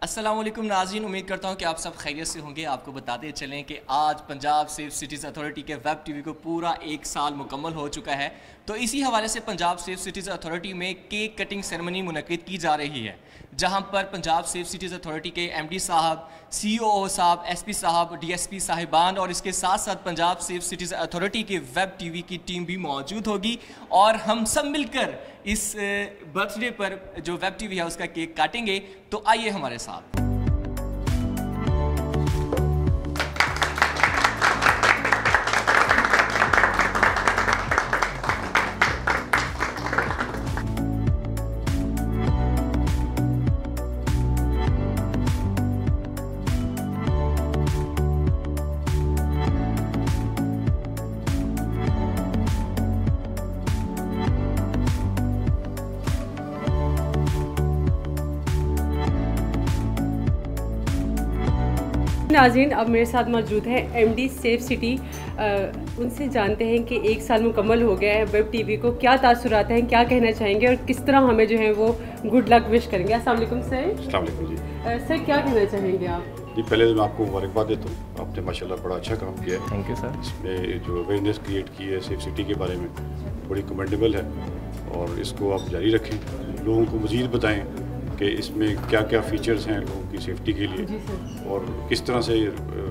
अस्सलाम वालेकुम नाज़रीन, उम्मीद करता हूँ कि आप सब खैरियत से होंगे। आपको बताते चलें कि आज पंजाब सेफ सिटीज़ अथॉरिटी के वेब टीवी को पूरा 1 साल मुकम्मल हो चुका है। तो इसी हवाले से पंजाब सेफ सिटीज़ अथॉरिटी में केक कटिंग सेरेमनी मुनक़िद की जा रही है, जहाँ पर पंजाब सेफ सिटीज़ अथॉरिटी के MD साहब, COO साहब, SP साहब, DSP साहिबान और इसके साथ साथ पंजाब सेफ सिटीज़ अथॉरिटी के वेब टीवी की टीम भी मौजूद होगी और हम सब मिलकर इस बर्थडे पर जो वेब टीवी है उसका केक काटेंगे। तो आइए हमारे साथ। नाज़रीन, अब मेरे साथ मौजूद है MD सेफ सिटी। उनसे जानते हैं कि 1 साल मुकम्मल हो गया है वेब टीवी को, क्या तासुरात हैं, क्या कहना चाहेंगे और किस तरह हमें जो है वो गुड लक विश करेंगे। अस्सलाम वालेकुम सर। अस्सलाम वालेकुम जी। सर, क्या कहना चाहेंगे आप? जी, पहले तो मैं आपको मुबारकबाद देता हूँ, आपने माशाल्लाह बड़ा अच्छा काम किया है। Thank you sir. इसमें जो अवेयरनेस क्रिएट की है सेफ सिटी के बारे में बड़ी कमेंडेबल है और इसको आप जारी रखें, लोगों को मज़ीद बताएँ कि इसमें क्या क्या फ़ीचर्स हैं लोगों की सेफ्टी के लिए और किस तरह से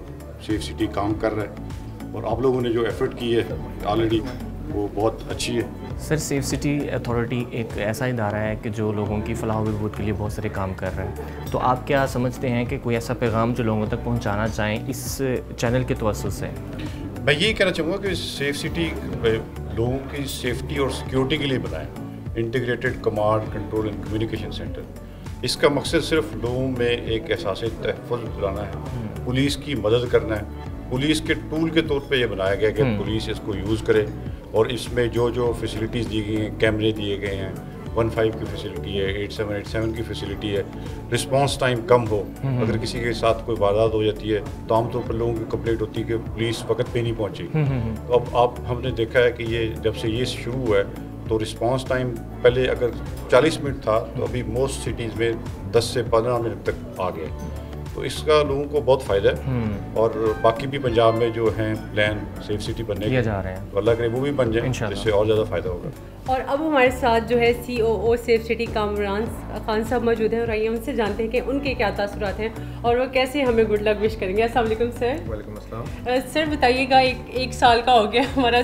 सेफ सिटी काम कर रहा है। और आप लोगों ने जो एफ़र्ट की है ऑलरेडी वो बहुत अच्छी है। सर, सेफ सिटी अथॉरिटी एक ऐसा इदारा है कि जो लोगों की फलाह व बहबूद के लिए बहुत सारे काम कर रहा है। तो आप क्या समझते हैं कि कोई ऐसा पैगाम जो लोगों तक पहुंचाना चाहें इस चैनल के तवज्जुह से? मैं यही कहना चाहूँगा कि सेफ सिटी लोगों की सेफ्टी और सिक्योरिटी के लिए बनाए integrated command control and communication centre. इसका मकसद सिर्फ लोगों में एक एहसास तहफ़्फ़ुज़ लाना है, पुलिस की मदद करना है। पुलिस के टूल के तौर पे ये बनाया गया कि पुलिस इसको यूज़ करे और इसमें जो जो फैसिलिटीज़ दी गई हैं, कैमरे दिए गए हैं, 15 की फैसिलिटी है, 8787 की फैसिलिटी है, रिस्पांस टाइम कम हो। अगर किसी के साथ कोई वारदात हो जाती है तो आमतौर पर लोगों की कंप्लेंट होती है कि पुलिस वक्त पे नहीं पहुंची। तो अब हमने देखा है कि ये जब से ये शुरू हुआ है तो रिस्पांस टाइम पहले अगर 40 मिनट था तो अभी मोस्ट सिटीज़ में 10 से 15 मिनट तक आ गया। तो इसका लोगों को बहुत फ़ायदा है और बाकी भी पंजाब में जो हैं प्लान सेफ सिटी बनने के जा रहे हैं, तो अल्लाह करे वो भी बन जाए, जिससे और ज़्यादा फ़ायदा होगा। और अब हमारे साथ जो है COO safe city Kamran Khan साहब मौजूद हैं और आइए उनसे जानते हैं कि उनके क्या तासुरात हैं और वो कैसे हमें गुड लक विश करेंगे। अस्सलाम वालेकुम सर। वालेकुम अस्सलाम। सर, बताइएगा एक साल का हो गया हमारा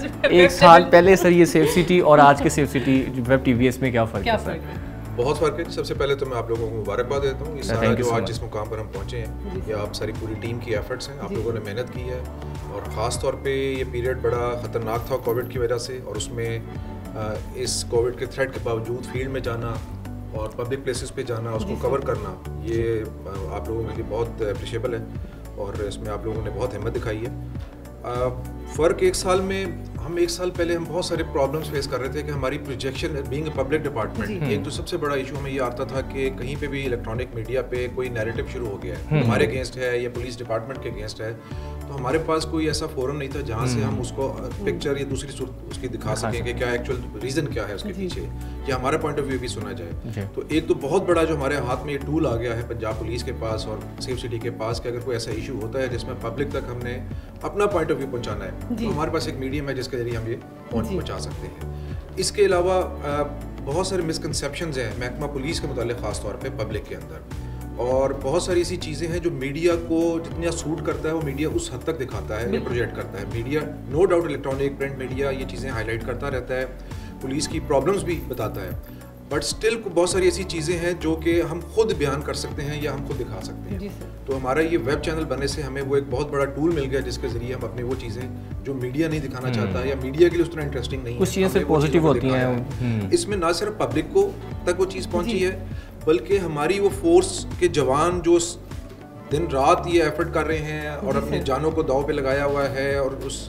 1 साल पहले सर ये सेफ सिटी और आज के सेफ सिटी वेब टीवी इसमें क्या फ़र्क है? बहुत फ़र्क है। सबसे पहले तो मैं आप लोगों को मुबारकबाद देता हूँ। ये सारा जो आज जिस मुकाम पर हम पहुँचे हैं ये आप सारी पूरी टीम की एफर्ट्स हैं, आप लोगों ने मेहनत की है और ख़ास तौर पे ये पीरियड बड़ा ख़तरनाक था कोविड की वजह से और उसमें इस कोविड के थ्रेट के बावजूद फील्ड में जाना और पब्लिक प्लेसेस पे जाना, उसको कवर करना, ये आप लोगों के लिए बहुत अप्रिशिएबल है और इसमें आप लोगों ने बहुत हिम्मत दिखाई है। फ़र्क 1 साल में, हम 1 साल पहले हम बहुत सारे प्रॉब्लम्स फेस कर रहे थे कि हमारी projection being a public department, एक तो सबसे बड़ा इशू हमें ये आता था कि कहीं पे भी इलेक्ट्रॉनिक मीडिया पे कोई नैरेटिव शुरू हो गया है, हमारे अगेंस्ट है या पुलिस डिपार्टमेंट के अगेंस्ट है, तो हमारे पास कोई ऐसा फोरम नहीं था जहाँ से हम उसको पिक्चर या दूसरी सूरत उसकी दिखा सकें कि क्या एक्चुअल रीज़न क्या है उसके पीछे या हमारा पॉइंट ऑफ व्यू भी सुना जाए। तो एक तो बहुत बड़ा जो हमारे हाथ में ये टूल आ गया है पंजाब पुलिस के पास और सेफ सिटी के पास कि अगर कोई ऐसा इशू होता है जिसमें पब्लिक तक हमने अपना पॉइंट ऑफ व्यू पहुँचाना है तो हमारे पास एक मीडियम है जिसके जरिए हम ये पहुँचा सकते हैं। इसके अलावा बहुत सारे मिसकंसेप्शंस हैं महकमा पुलिस के मुतालिक ख़ास तौर पे पब्लिक के अंदर और बहुत सारी ऐसी चीज़ें हैं जो मीडिया को जितना सूट करता है वो मीडिया उस हद तक दिखाता है, प्रोजेक्ट करता है। Media no doubt electronic print media ये चीज़ें हाईलाइट करता रहता है, पुलिस की प्रॉब्लम्स भी बताता है, बट स्टिल बहुत सारी ऐसी चीज़ें हैं जो कि हम खुद बयान कर सकते हैं या हम खुद दिखा सकते हैं। तो हमारा ये वेब चैनल बनने से हमें वो एक बहुत बड़ा टूल मिल गया जिसके ज़रिए हम अपनी वो चीज़ें जो मीडिया नहीं दिखाना चाहता या मीडिया के लिए उस तरह इंटरेस्टिंग नहीं है, कुछ चीज़ें पॉजिटिव होती हैं। इसमें ना सिर्फ पब्लिक को तक वो चीज़ पहुँची है बल्कि हमारी वो फोर्स के जवान जो दिन रात ये एफर्ट कर रहे हैं और अपनी जानों को दाव पे लगाया हुआ है और उस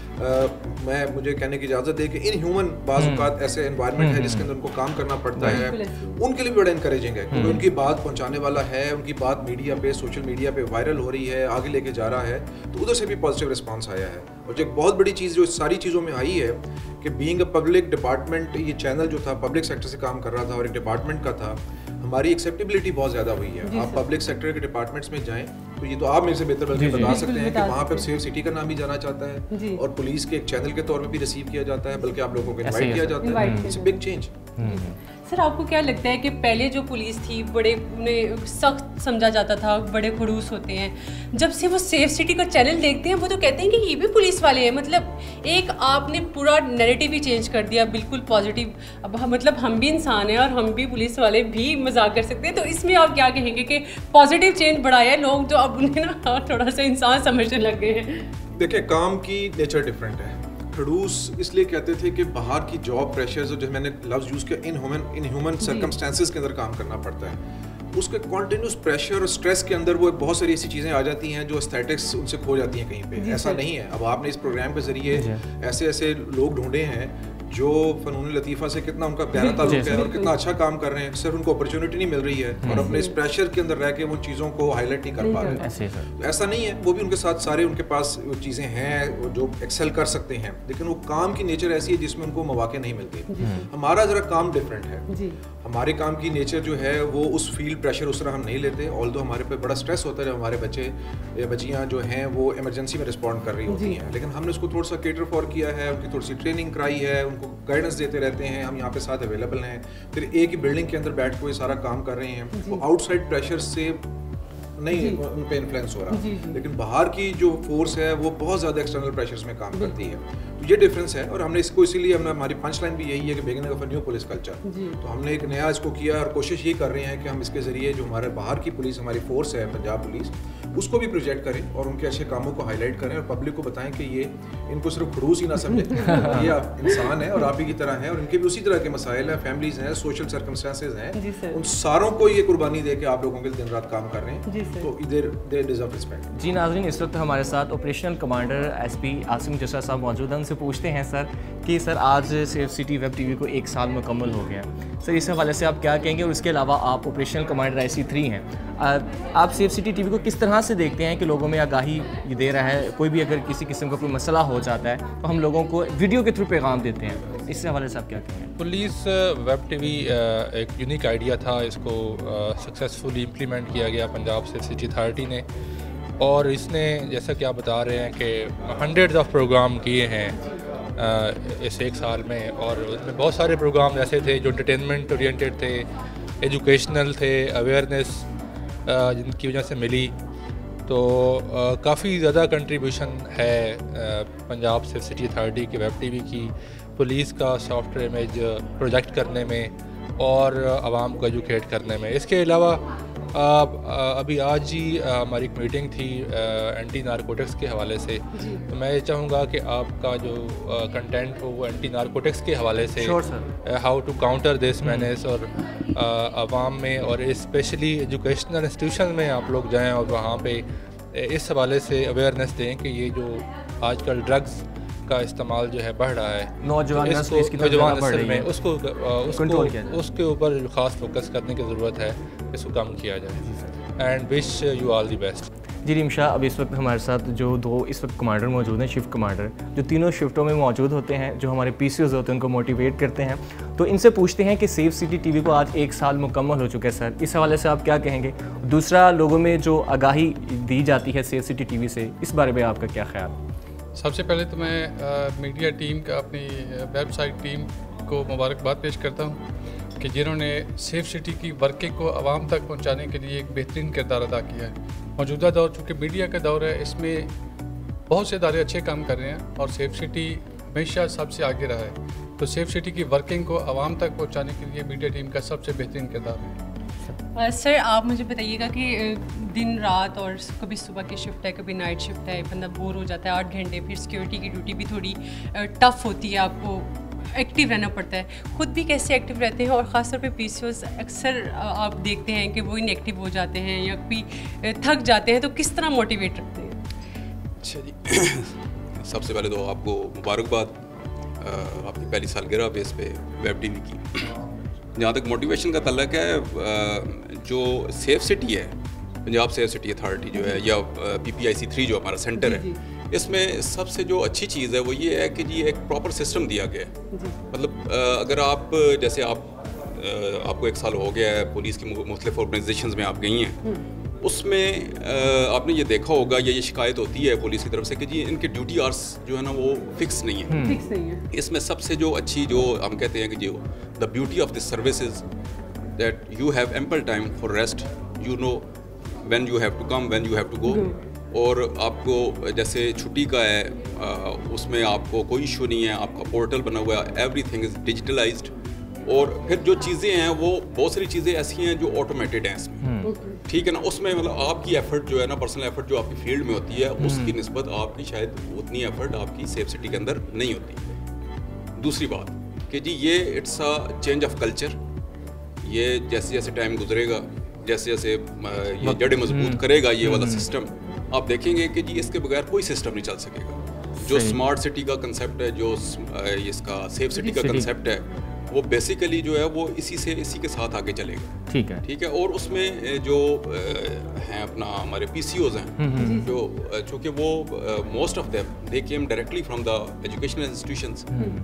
मुझे कहने की इजाज़त दे कि इन ह्यूमन बाज़ ऐसे एनवायरनमेंट है जिसके अंदर उनको काम करना पड़ता है, उनके लिए भी बड़ा इनकरेजिंग है क्योंकि उनकी बात पहुंचाने वाला है, उनकी बात मीडिया पे सोशल मीडिया पे वायरल हो रही है, आगे लेके जा रहा है, तो उधर से भी पॉजिटिव रिस्पांस आया है। और जो एक बहुत बड़ी चीज़ जो सारी चीज़ों में आई है कि बीइंग अ पब्लिक डिपार्टमेंट, ये चैनल जो था पब्लिक सेक्टर से काम कर रहा था और एक डिपार्टमेंट का था, हमारी एक्सेप्टेबिलिटी बहुत ज़्यादा हुई है। आप पब्लिक सेक्टर के डिपार्टमेंट्स में जाएं तो ये तो आप मेरे से बेहतर बल्कि बता सकते हैं कि वहाँ पे सेफ सिटी का नाम भी जाना चाहता है और पुलिस के एक चैनल के तौर पे भी रिसीव किया जाता है, बल्कि आप लोगों को इनवाइट किया जाता है। It's a big change. Sir आपको क्या लगता है कि पहले जो पुलिस थी बड़े उन्हें सख्त समझा जाता था, बड़े खड़ूस होते हैं, जब से वो सेफ सिटी का चैनल देखते हैं वो तो कहते हैं कि ये भी पुलिस वाले हैं, मतलब एक आपने पूरा नैरेटिव ही चेंज कर दिया, बिल्कुल पॉजिटिव। अब मतलब हम भी इंसान हैं और हम भी पुलिस वाले भी मजाक कर सकते हैं, तो इसमें आप क्या कहेंगे कि पॉजिटिव चेंज बढ़ाया है, लोग जो अब उन्हें ना थोड़ा सा इंसान समझने लग गए हैं? देखिए, काम की नेचर डिफरेंट है। खड़ूस इसलिए कहते थे कि बाहर की जॉब प्रेशर्स, जो मैंने लफ्ज़ यूज़ किया, इनह्यूमन सर्कमस्टेंसेस के अंदर काम करना पड़ता है, उसके कॉन्टिन्यूस प्रेशर और स्ट्रेस के अंदर वो बहुत सारी ऐसी चीज़ें आ जाती हैं जो एस्थेटिक्स उनसे खो जाती हैं कहीं पे। ऐसा नहीं है। अब आपने इस प्रोग्राम के ज़रिए ऐसे ऐसे लोग ढूंढे हैं जो फ़नून लतीफ़ा से कितना उनका प्यारा ताल्लुक है और कितना अच्छा काम कर रहे हैं, सिर्फ उनको अपॉर्चुनिटी नहीं मिल रही है और अपने इस प्रेशर के अंदर रह के वो चीज़ों को हाईलाइट नहीं कर पा रहे। ऐसा नहीं है, वो भी उनके साथ सारे उनके पास वो चीज़ें हैं जो एक्सेल कर सकते हैं, लेकिन वो काम की नेचर ऐसी है जिसमें उनको मौके नहीं मिलते। हमारा ज़रा काम डिफरेंट है। हमारे काम की नेचर जो है वो उस फील्ड प्रेशर उस तरह हम नहीं लेते, ऑल्दो हमारे पे बड़ा स्ट्रेस होता है जब हमारे बच्चे बच्चियाँ जो हैं वो इमरजेंसी में रिस्पॉन्ड कर रही होती हैं, लेकिन हमने उसको थोड़ा सा केटर फॉर किया है, उनकी थोड़ी सी ट्रेनिंग कराई है, उनको गाइडेंस देते रहते हैं, हम यहाँ पे साथ अवेलेबल हैं, फिर एक ही बिल्डिंग के अंदर बैठ के ये सारा काम कर रहे हैं। वो आउटसाइड प्रेशर से नहीं उन पे इन्फ्लुएंस हो रहा, लेकिन बाहर की जो फोर्स है वो बहुत ज़्यादा एक्सटर्नल प्रेशर्स में काम करती है, तो ये डिफरेंस है। और हमने इसको इसीलिए हमारी पंच लाइन भी यही है कि beginning of a new police culture, तो हमने एक नया इसको किया और कोशिश ये कर रहे हैं कि हम इसके ज़रिए जो हमारे बाहर की पुलिस, हमारी फोर्स है पंजाब पुलिस, उसको भी प्रोजेक्ट करें और उनके अच्छे कामों को हाईलाइट करें और पब्लिक को बताएं कि ये इनको सिर्फ खड़ूस ही ना समझे, ये आप इंसान है और आप ही की तरह हैं और इनके भी उसी तरह के मसाइल हैं, फैमिलीज हैं, सोशल सर्कमस्टेंसेस हैं, उन सारों को ये कुर्बानी दे के आप लोगों के लिए दिन रात काम कर रहे हैं, तो इधर दे डिजर्व रिस्पेक्ट। जी नाज़रीन, इस वक्त हमारे साथ operational commander SP Asim Jassa साहब मौजूद हैं। उनसे पूछते हैं सर कि सर आज सेफ सिटी वेब टीवी को 1 साल मुकम्मल हो गया, सर इस हवाले से आप क्या कहेंगे? और इसके अलावा आप ऑपरेशनल कमांडर IC3 हैं, आप सेफ सिटी टीवी को किस तरह से देखते हैं कि लोगों में आगाही दे रहा है? कोई भी अगर किसी किस्म का कोई मसला हो जाता है तो हम लोगों को वीडियो के थ्रू पैगाम देते हैं, इससे हवाले से आप क्या कहेंगे? पुलिस वेब टीवी एक यूनिक आइडिया था, इसको सक्सेसफुली इम्प्लीमेंट किया गया पंजाब सेफ सिटी अथॉरिटी ने, और इसने जैसा कि आप बता रहे हैं कि हंड्रेड्स ऑफ प्रोग्राम किए हैं इस 1 साल में, और उसमें बहुत सारे प्रोग्राम ऐसे थे जो एंटरटेनमेंट ओरिएंटेड थे, एजुकेशनल थे, अवेयरनेस जिनकी वजह से मिली, तो काफ़ी ज़्यादा कंट्रीब्यूशन है पंजाब सेफ सिटी अथॉरिटी के वेब टीवी की पुलिस का सॉफ्टवेयर इमेज प्रोजेक्ट करने में और आवाम को एजुकेट करने में। इसके अलावा अभी आज ही हमारी एक मीटिंग थी एंटी नारकोटिक्स के हवाले से, तो मैं ये चाहूँगा कि आपका जो कंटेंट हो वो एंटी नारकोटिक्स के हवाले से, how to counter this menace, और आवाम में और स्पेशली एजुकेशनल इंस्टीट्यूशन में आप लोग जाएं और वहाँ पे इस हवाले से अवेयरनेस दें कि ये जो आजकल ड्रग्स का इस्तेमाल जो है बढ़ रहा है, नौजवान नस्ल में उसके ऊपर ख़ास फोकस करने की ज़रूरत है, इसको कम किया जाए। And wish you all the best. जी रिमशा, अब इस वक्त हमारे साथ जो 2 इस वक्त कमांडर मौजूद हैं, शिफ्ट कमांडर, जो तीनों शिफ्टों में मौजूद होते हैं, जो हमारे PCOs होते हैं उनको मोटिवेट करते हैं, तो इनसे पूछते हैं कि सेफ सिटी टीवी को आज 1 साल मुकम्मल हो चुका है सर, इस हवाले से आप क्या कहेंगे? दूसरा, लोगों में जो आगाही दी जाती है सेफ सिटी टीवी से, इस बारे में आपका क्या ख्याल? सबसे पहले तो मैं मीडिया टीम का, अपनी वेबसाइट टीम को मुबारकबाद पेश करता हूँ कि जिन्होंने सेफ सिटी की वर्किंग को आवाम तक पहुँचाने के लिए एक बेहतरीन किरदार अदा किया है। मौजूदा दौर चूँकि मीडिया का दौर है, इसमें बहुत से इदारे अच्छे काम कर रहे हैं और सेफ सिटी हमेशा सबसे आगे रहा है, तो सेफ सिटी की वर्किंग को आवाम तक पहुँचाने के लिए मीडिया टीम का सबसे बेहतरीन किरदार है। सर आप मुझे बताइएगा कि दिन रात और कभी सुबह की शिफ्ट है, कभी नाइट शिफ्ट है, बंदा बोर हो जाता है 8 घंटे, फिर सिक्योरिटी की ड्यूटी भी थोड़ी टफ होती है, आपको एक्टिव रहना पड़ता है, खुद भी कैसे एक्टिव रहते हैं? और ख़ासतौर पे PCOs अक्सर आप देखते हैं कि वो इनएक्टिव हो जाते हैं या भी थक जाते हैं, तो किस तरह मोटिवेट रखते हैं? अच्छा जी, सबसे पहले तो आपको मुबारकबाद आपकी पहली सालगिरह बेस पे वेब टीवी की। जहाँ तक मोटिवेशन का तल्लक है, जो सेफ सिटी है, पंजाब सेफ सिटी अथॉरिटी जो है, या PPIC3 जो हमारा सेंटर है, इसमें सबसे जो अच्छी चीज़ है वो ये है कि जी एक प्रॉपर सिस्टम दिया गया है। मतलब अगर आप जैसे आप आपको 1 साल हो गया है, पुलिस की मुख्तलिफ ऑर्गेनाइजेशंस में आप गई हैं, उसमें आपने ये देखा होगा या ये शिकायत होती है पुलिस की तरफ से कि जी इनके ड्यूटी आवर्स जो है ना वो फिक्स नहीं है। इसमें सबसे जो अच्छी जो हम कहते हैं कि जो the beauty of this service is that you have ample time for rest, you know when you have to come, when you have to go. और आपको जैसे छुट्टी का है उसमें आपको कोई इशू नहीं है, आपका पोर्टल बना हुआ है, एवरीथिंग इज़ डिजिटलाइज्ड। और फिर जो चीज़ें हैं वो बहुत सारी चीज़ें ऐसी हैं जो ऑटोमेटेड हैं इसमें, ठीक है ना। उसमें मतलब आपकी एफर्ट जो है ना, पर्सनल एफर्ट जो आपकी फील्ड में होती है उसकी निस्बत आपकी शायद उतनी एफर्ट आपकी सेफ सिटी के अंदर नहीं होती। दूसरी बात कि जी ये it's a change of culture, ये जैसे जैसे टाइम गुजरेगा, जैसे जैसे ये जड़ें मजबूत करेगा ये वाला सिस्टम, आप देखेंगे कि जी इसके बगैर कोई सिस्टम नहीं चल सकेगा। जो स्मार्ट सिटी का कंसेप्ट है, जो इसका सेफ सिटी का कंसेप्ट है, वो बेसिकली जो है वो इसी के साथ आगे चलेगा। ठीक है। और उसमें जो हैं अपना हमारे PCOs हैं जो चूँकि वो most of them they came directly from the educational institutions,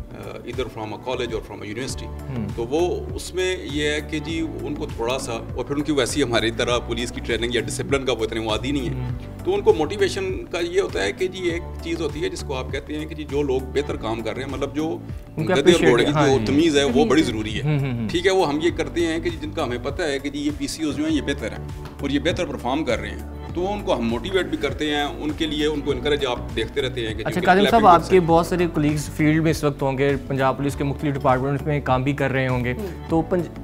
इधर फ्रॉम अ कॉलेज और फ्रॉम अ यूनिवर्सिटी। तो वो उसमें ये है कि जी उनको थोड़ा सा, और फिर उनकी वैसी हमारी तरह पुलिस की ट्रेनिंग या डिसिप्लिन का वो इतने वो आदी नहीं है, तो उनको मोटिवेशन का ये होता है कि जी एक चीज़ होती है जिसको आप कहते हैं कि जी जो लोग बेहतर काम कर रहे हैं, मतलब जो गधे और घोड़े की जो तमीज़ है वो बड़ी ज़रूरी है। ठीक है, वो हम ये करते हैं कि जिनका हमें पता है कि जी ये PCOs जो हैं ये बेहतर हैं और ये बेहतर परफॉर्म कर रहे हैं, तो उनको हम मोटिवेट भी करते हैं, उनके लिए उनको इनकरेज आप देखते रहते हैं कि अच्छा काजिम साहब, आपके बहुत सारे कोलीग्स फील्ड में इस वक्त होंगे, पंजाब पुलिस के मुख्तलिफ डिपार्टमेंट्स में काम भी कर रहे होंगे, तो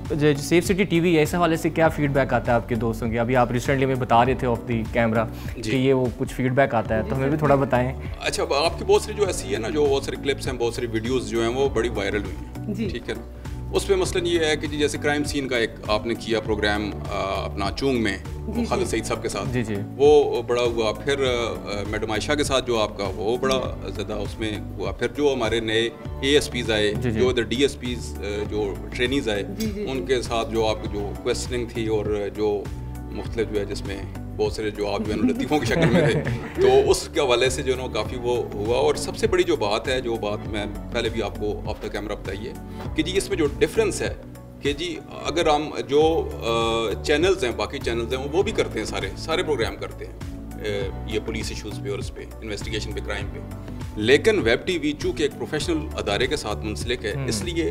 सेफ सिटी TV है, इस हवाले से क्या फीडबैक आता है आपके दोस्तों की? अभी आप रिसेंटली में बता रहे थे ऑफ द कैमरा कि ये वो कुछ फीडबैक आता है, तो हमें भी थोड़ा बताएं। अच्छा, आपकी बहुत सारी जो ऐसी है ना, जो बहुत सारी क्लिप्स हैं, बहुत सारी वीडियोज़ जो हैं वो बड़ी वायरल हुई हैं, ठीक है ना। उसमें मसलन ये है कि जी जैसे क्राइम सीन का एक आपने किया प्रोग्राम अपना चूंग में खालिद सईद साहब के साथ, वो बड़ा हुआ। फिर मैडम आयशा के साथ जो आपका वो बड़ा ज़्यादा उसमें हुआ। फिर जो हमारे नए ASPs आए, जो DSPs जो ट्रेनीज आए, उनके साथ जो आपकी जो क्वेश्चनिंग थी और जो मुख्तलिफ जो है जिसमें बहुत सारे जो आप जो है लतीफ़ों की शक्ल में थे, तो उसके हवाले से जो है ना काफ़ी वो हुआ। और सबसे बड़ी जो बात है, जो बात मैं पहले भी आपको ऑफ द कैमरा बताइए कि जी इसमें जो डिफरेंस है कि जी अगर हम जो चैनल्स हैं, बाकी चैनल्स हैं, वो भी करते हैं, सारे प्रोग्राम करते हैं ये पुलिस इशूज़ पे और उस पर इन्वेस्टिगेशन पे, क्राइम पे, लेकिन वेब TV चूँकि एक प्रोफेशनल अदारे के साथ मुंसलिक है, इसलिए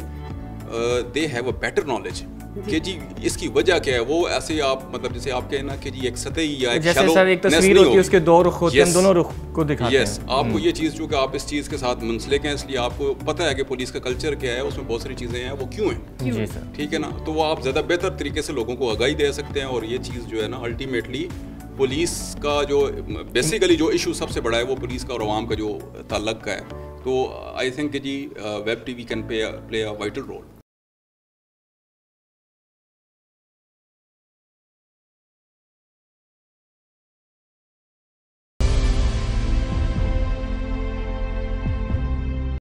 they have a better knowledge कि जी इसकी वजह क्या है। वो ऐसे आप मतलब जैसे आप कहें ना कि जी एक सतही या एक जैसे सर एक तस्वीर होती है, उसके दो रुख होते हैं, दोनों रुख को दिखाते हैं। आपको ये चीज़ चूँकि आप इस चीज़ के साथ मुंसलिक हैं, इसलिए आपको पता है कि पुलिस का कल्चर क्या है, उसमें बहुत सारी चीज़ें हैं, वो क्यों हैं, ठीक है ना। तो वो आप ज़्यादा बेहतर तरीके से लोगों को आगाही दे सकते हैं। और ये चीज़ जो है ना अल्टीमेटली पुलिस का जो बेसिकली जो इशू सबसे बड़ा है वो पुलिस का और अवाम का जो ताल्लुक का है। तो आई थिंक कि जी web TV can play a vital role.